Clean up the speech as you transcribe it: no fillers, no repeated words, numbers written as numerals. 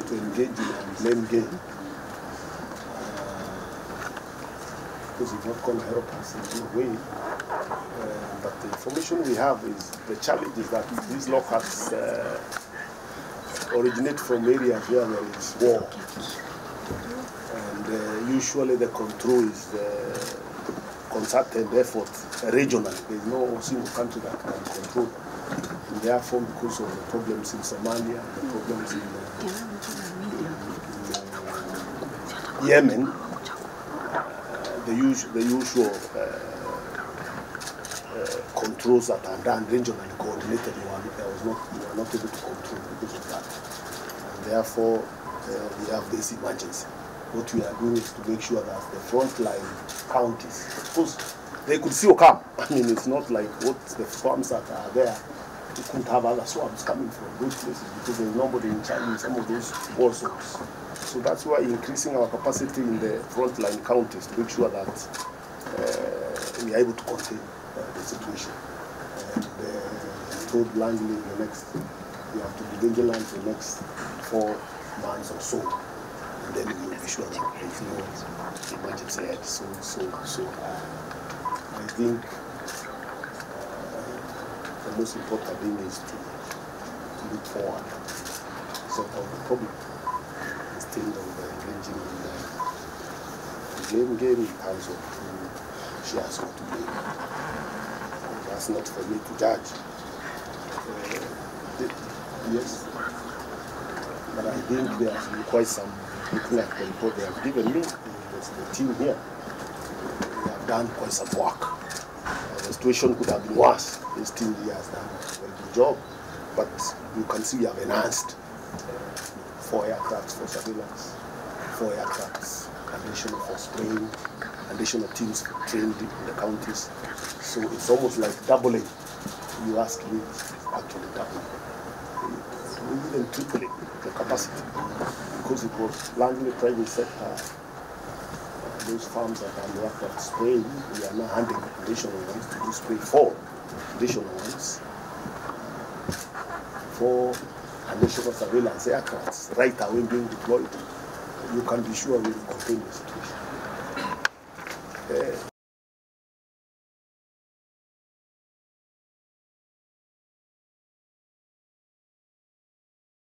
to engage in a blame game. Because it's not going to help us in any way. But the information we have is the challenge is that these locusts originate from areas where there is war. And usually the control is concerted effort regionally. There is no single country that can control. And therefore, because of the problems in Somalia, the problems in Yemen, the usual controls that are done regionally coordinated, we were not able to control because of that. And therefore, we have this emergency. What we are doing is to make sure that the frontline counties, of course, they could still come. I mean, it's not like what the farms that are there, you couldn't have other swabs coming from those places because there's nobody in charge in some of those war zones. So that's why increasing our capacity in the frontline counties to make sure that we are able to contain the situation. And told blindly we have to be vigilant the next 4 months or so. And then we will be sure that there is no emergency ahead. So I think the most important thing is to look forward and sort out the problem instead of engaging in the blame game in terms of who shares what to blame. That's not for me to judge. Yes, but I think there has been quite some, looking at the report they have given me, the team here, they have done quite some work. The situation could have been worse. This team here has done a very good job, but you can see we have enhanced 4 aircrafts for surveillance, 4 aircrafts, additional for spraying, additional teams trained in the counties. So it's almost like doubling. You ask me, it's actually doubling. We didn't triple the capacity because it was largely private sector. Those farms that are the aircraft spraying, we are now handing additional ones to do spray 4 additional ones. 4 additional surveillance aircrafts right away being deployed. You can be sure we will contain the situation.